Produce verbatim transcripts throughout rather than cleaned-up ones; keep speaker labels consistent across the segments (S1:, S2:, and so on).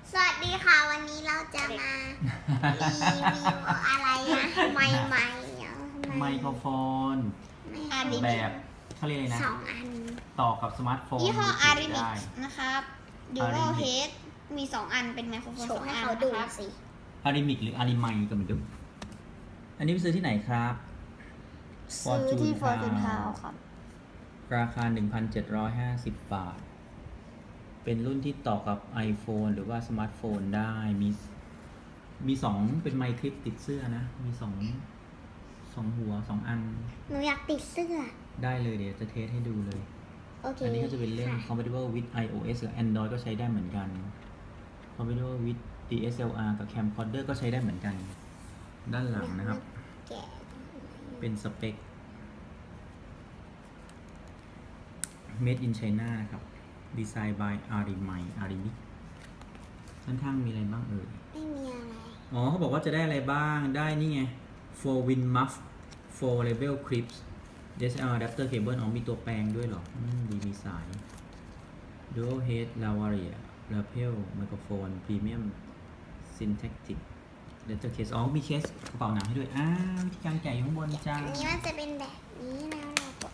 S1: สวัสดีค่ะวันนี้เราจะมารีวิวอะไรนะไมค์ไมค์
S2: ไมโครโฟนแบบเขาเรียกอะไรนะ
S1: สองอัน
S2: ต่อกับสมาร์ทโฟน
S3: ยี่ห้ออาริมิกนะครับดูโอเฮดมีสองอันเป็นไมโครโฟนสองอันนะครับ
S2: อาริมิกหรืออาริไมก็เหมือนเดิมอันนี้ไปซื้อที่ไหนครับ
S3: ซื้อที่ฟอร์จูนทาวน์ครับ
S2: ราคา หนึ่งพันเจ็ดร้อยห้าสิบ บาทเป็นรุ่นที่ต่อกับ iPhone หรือว่าสมาร์ทโฟนได้มีมีสองเป็นไมค์คลิปติดเสื้อนะมีสองสองหัวสองอัน
S1: หนูอยากติดเสื้อ
S2: ได้เลยเดี๋ยวจะเทสให้ดูเลย
S1: โอเค
S2: อันนี้ก็จะเป็นเล่น compatible with iOS กับ Android ก็ใช้ได้เหมือนกัน compatible with ดี เอส แอล อาร์ กับ camcorder ก็ใช้ได้เหมือนกันด้านหลังนะครับเป็นสเปค made in China นะครับดีไซน์ by อาริไมอาริมิกด้านข้างมีอะไรบ้างเอ่ย
S1: ไม่มีอะไร
S2: อ๋อเขาบอกว่าจะได้อะไรบ้างได้นี่ไง four win muff four level clips ดี เอส แอล อาร์ adapter cable อ๋อมีตัวแปลงด้วยเหรออืมดีมีสาย dual head lavalier lapel microphone premium syntactic leather case อ๋อมีเคสกระเป๋าหนังให้ด้วยอ้าววิธีการแกะอยู่ข้างบนจ้า
S1: อันนี้มันจะเป็นแบบนี้นะเราก็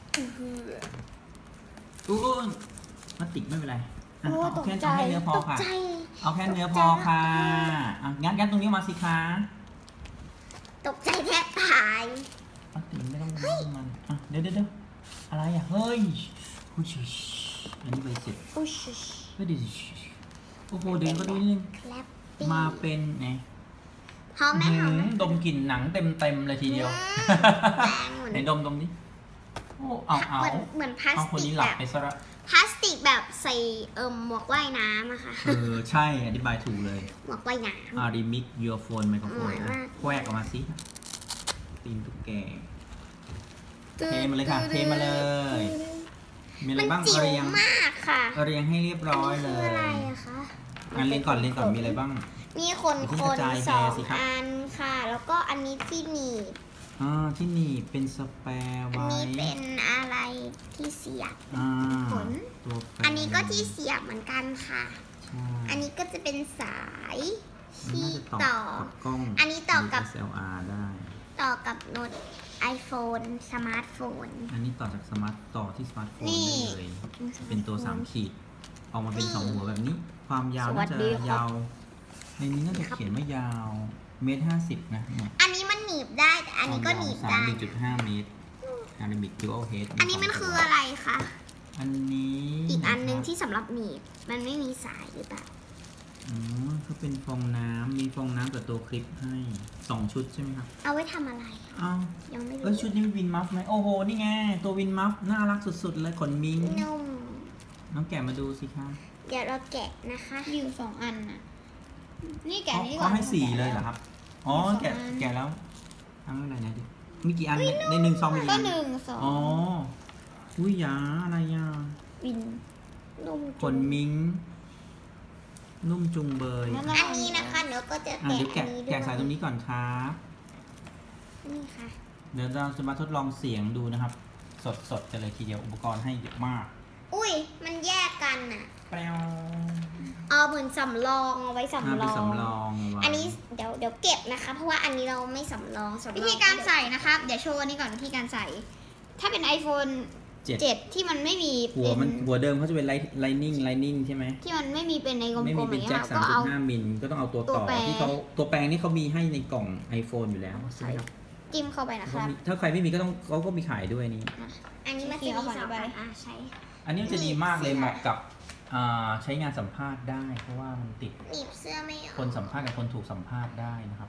S2: อู้พลาสติกไม่เป็นไรเอาแค่เอาแค่เนื้อพอค่ะเอาแค่เนื้อพอค่ะงั้นงั้นตรงนี้มาสิคะ
S1: ตกใจแทบตาย
S2: พลาสติกไม่ต้องมันอ่ะเดี๋ยวเดี๋ยวอะไรอ่ะเฮ้ยอันนี้ใบเสร็จเฮ้ยดิโอ้โหเดี๋ยวก็ดูนิดนึงมาเป็นไง
S1: หอมไหมหอมไหม
S2: ดมกลิ่นหนังเต็มเต็มเลยทีเดียวไหนดมดมนี้โอ้เอาเอา
S1: เหมือนพลาสติก
S2: คนนี้หลับไปซะละ
S1: พลาสติกแบบใส่เอ่อหมวกว่ายน้ำอะค่ะ
S2: เออใช่อธิบายถูกเลย
S1: หมวกว่ายน้ำ
S2: อาริมิกยูโฟนไมโครโฟนแควกออกมาสิตีนตุ๊กแกเทมาเลยค่ะเทมาเลยมีอะไรบ้างเรียง
S1: มากค่ะ
S2: เรียงให้เรียบร้อยเลย
S1: อะไรอะคะ
S2: งั้นเรียงก่อนเรียงก่อนมีอะไรบ้าง
S1: มีคนคนสองอันค่ะแล้วก็อันนี้ที่หนีบ
S2: อ่าที่หนีบเป็นสแปร์ไว้
S1: อันนี้เป็นอะไรที่เสียบผลอันนี้ก็ที่เสียบเหมือนกันค่ะอันนี้ก็จะเป็นสายที่ต่ออันนี้ต่อกับ
S2: ดี เอส แอล อาร์ ได้
S1: ต่อกับโน้ต iPhone สมาร์ทโฟน
S2: อันนี้ต่อจากสมาร์ทต่อที่สมาร์ทโฟนได้เลยเป็นตัวสามขีดออกมาเป็นสองหัวแบบนี้ความยาวน่าจะยาวในนี้น่าจะเขียนไม่ยาวเมตรห้าสิบนะ
S1: อันนี้มันหนีบได้แต่อันนี้ก็หนีบได้
S2: หนึ่งจุดห้า เมตรอาริมิกดูโอเฮด
S1: อันนี้มันคืออะไรคะ
S2: อันนี้
S1: อีกอันนึงที่สำหรับหนีบมันไม่มีสายหรือเปล่า
S2: อ๋อก็เป็นฟองน้ำมีฟองน้ำกับตัวคลิปให้สองชุดใช่ไหมครับ
S1: เอาไว้ทำอะไร
S2: อ้าว
S1: ยังไม่รู้
S2: เออชุดนี้วินมัฟไหมโอ้โหนี่ไงตัววินมัฟน่ารักสุดๆเลยขนมิ้ง
S1: นุ่ม
S2: น้องแกะมาดูสิคะ
S1: เดี๋ยวเราแกะนะคะ
S3: อยู่สองอันน่ะนี่แกะนี่ก่อน
S2: เขาให้สี่เลยเหรอครับอ๋อแกะแกะแล้วทำอะไรนะดิมีกี่อันในหนึ่งซองมีกี่
S3: อั
S2: น
S3: ก็หนึ่งสอง
S2: อ๋ออุ้ยยาอะไรอ่ะ
S1: วินนุ่ม
S2: ขนมิ้งนุ่มจุงเบย
S1: อันนี้นะคะเดี๋ยวก็จะแกะ
S2: แกะแกะสายตรงนี้ก่อนครับ
S1: นี่ค่ะ
S2: เดี๋ยวเราจะมาทดลองเสียงดูนะครับสดๆกันเลยทีเดียวอุปกรณ์ให้เยอะมาก
S1: อุ้ยมันแยกกันอ่ะ
S2: แปลว
S1: เอาเหมือนสำรองเอาไว้สำรอง
S2: สำรอง
S1: อันนี้เดี๋ยวเดี๋ยวเก็บนะคะเพราะว่าอันนี้เราไม่สำรอง
S3: วิธีการใส่นะครับเดี๋ยวโชว์อันนี้ก่อนวิธีการใส่ถ้าเป็น iPhone เจ็ดที่มันไม่มี
S2: หัวมันหัวเดิมเขาจะเป็นไลนิ่งไลนิ่งใช่ไหม
S3: ที่มันไม่มีเป็นในกลมๆ
S2: ไม่มีเป็นแจ็คสามจุดห้ามิลก็ต้องเอาตัวต่อที่เขาตัวแปลงนี่เขามีให้ในกล่อง iPhone อยู่แล้วใช่ไหมครับ
S3: จิ้มเข้าไปนะครับ
S2: ถ้าใครไม่มีก็ต้องเขาก็มีขายด้วยนี่
S1: อันนี้มันจะมีสองแบบใช้
S2: อันนี้จะดีมากเลยเหมาะกับใช้งานสัมภาษณ์ได้เพราะว่ามันติด
S1: หนีบเสื้อไม่
S2: คนสัมภาษณ์กับคนถูกสัมภาษณ์ได้นะครับ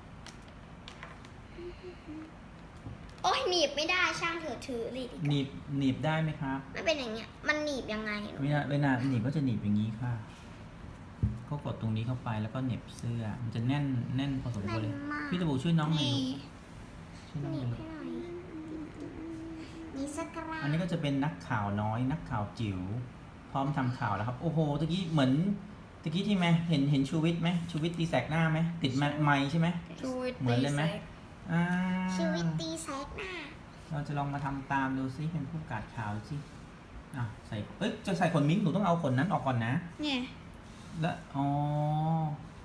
S1: โอ้ยหนีบไม่ได้ช่างเถอะถือเลย
S2: หนีบหนีบได้ไหมครับ
S1: ไม่เป็นอย่างเงี้ยมันหนีบยังไง
S2: เวลาเวลาหนีบก็จะหนีบอย่างนี้ค่ะก็กดตรงนี้เข้าไปแล้วก็เหน็บเสื้อมันจะแน่นแน่นพอสมควรเลยพี่ตะบูช่วยน้องหน่อยช่วยน้องหน่อย
S1: นี่สักกระ
S2: อันนี้ก็จะเป็นนักข่าวน้อยนักข่าวจิ๋วพร้อมทำข่าวแล้วครับโอ้โหตะกี้เหมือนตะกี้ที่ไหมเห็นเห็นชูวิทย์ไหมชูวิทย์ตีแสกหน้าไหมติดไม้ใช่ไหมเหมือนเลยไหม
S1: ชูวิทย์ตีแสกหน้า
S2: เราจะลองมาทำตามดูซิเป็นผู้ประกาศข่าวดูสิอ่ะใส่เอ้ยจะใส่ขนมิ้งหนูต้องเอาขนนั้นออกก่อนนะ
S3: เนี่ย
S2: แล้วอ๋อ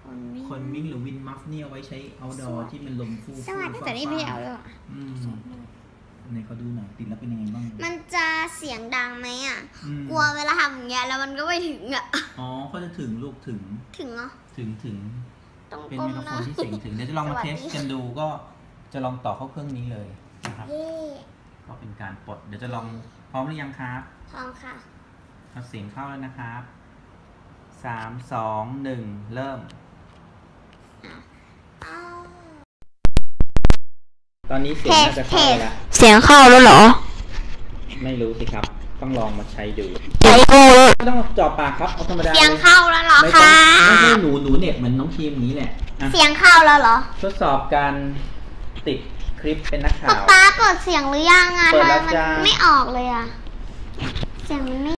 S2: คนมิ้งหรือวินมัฟเนี่ยเอาไว้ใช้เอาดอร์ที่มันลมฟูฟู
S3: แต่นี่ไม่เอาเลยอ่ะ
S2: ในเขาดูหน่อยติดแล้วเป็นยังไงบ้าง
S1: มันจะเสียงดังไหมอ่ะกลัวเวลาทำอย่างเงี้ยแล้วมันก็ไม่ถึงอ่ะ
S2: อ๋อเขาจะถึงลูกถึง
S1: ถึงเหรอ
S2: ถึงถึงเป็นไมโครโฟนที่เสียงถึงเดี๋ยวจะลองมาเทสกันดูก็จะลองต่อเข้าเครื่องนี้เลยนะครับก็เป็นการปลดเดี๋ยวจะลองพร้อมหรือยังครับ
S1: พร้อมค่ะ
S2: เอาเสียงเข้าแล้วนะครับสามสองหนึ่งเริ่มตอนนี้เสียงน่าจะเข้าแล้ว
S3: เสียงเข้าแล้วเหรอ
S2: ไม่รู้สิครับต้องลองมาใช้ดูไม่ต้องจ่อปากครับเอาธรรมดา
S1: เสียงเข้าแล้วเหรอคะ
S2: ไม่ใช่หนูหนูเน็ตเหมือนน้องทีมนี้แหละ
S1: เสียงเข้าแล้วเหรอ
S2: ทดสอบการติดคลิปเป็นนักข่าว
S1: ป๊าเปิดเสียงหรือยังอ่ะทำไมมันไม่ออกเลยอ่ะเสียงมันไม่